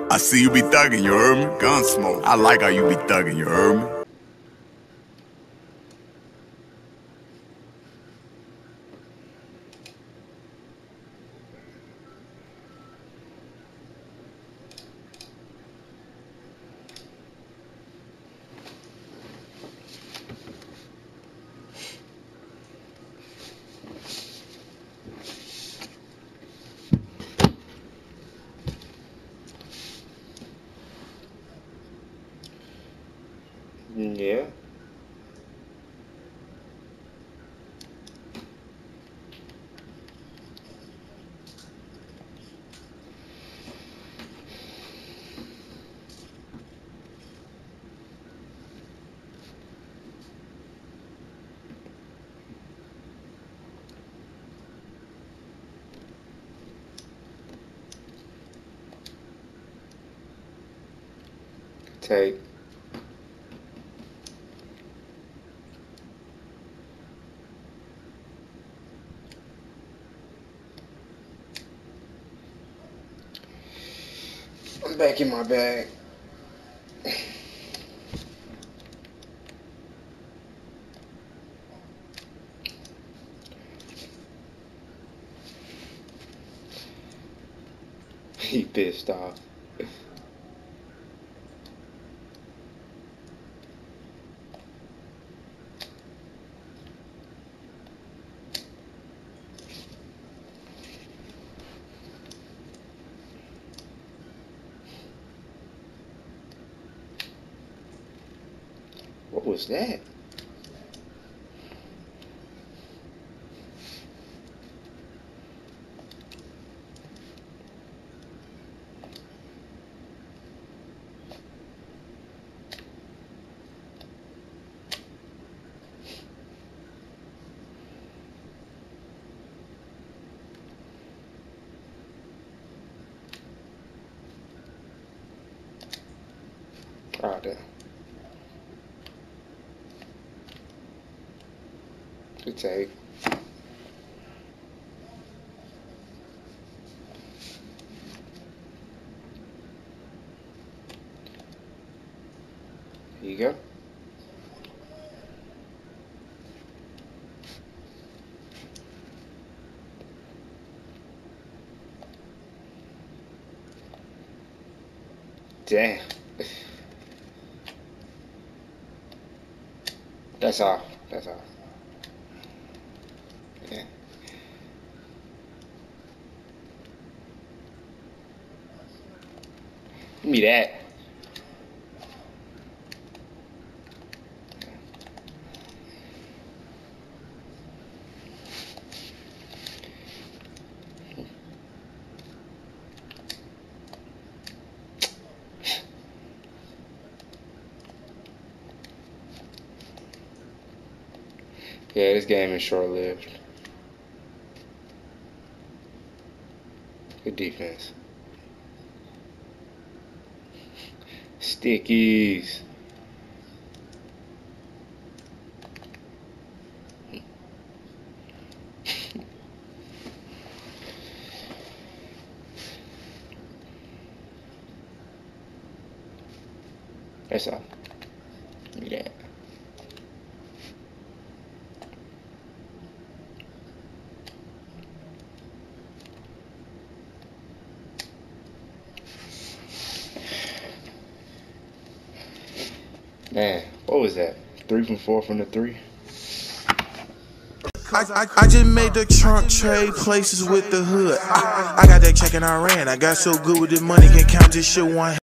I see you be thugging, you heard me? Gunsmoke. I like how you be thugging, you heard me? Yeah. Take. I'm back in my bag. He pissed off. What was that? Oh, damn. Good take. Here you go. Damn. That's all. That's all. Yeah. Give me that. Yeah, this game is short-lived. Good defense. Stickies. That's all. Give me that. Man, what was that? 3 from 4 from the 3? I just made the trunk trade places with the hood. I got that check and I ran. I got so good with this money, can count this shit one.